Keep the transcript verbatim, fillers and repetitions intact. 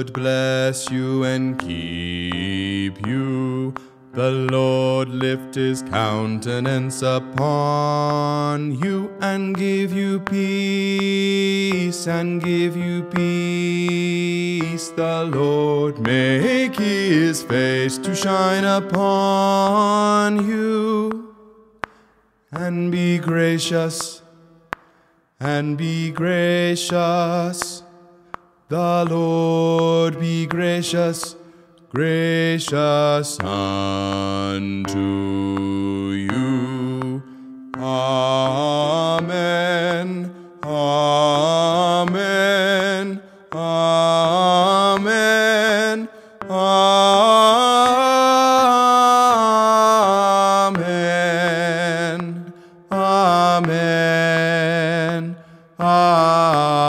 Lord bless you and keep you. The Lord lift his countenance upon you and give you peace, and give you peace. The Lord make his face to shine upon you and be gracious, and be gracious. The Lord be gracious, gracious unto you. Amen, amen, amen, amen, amen, amen.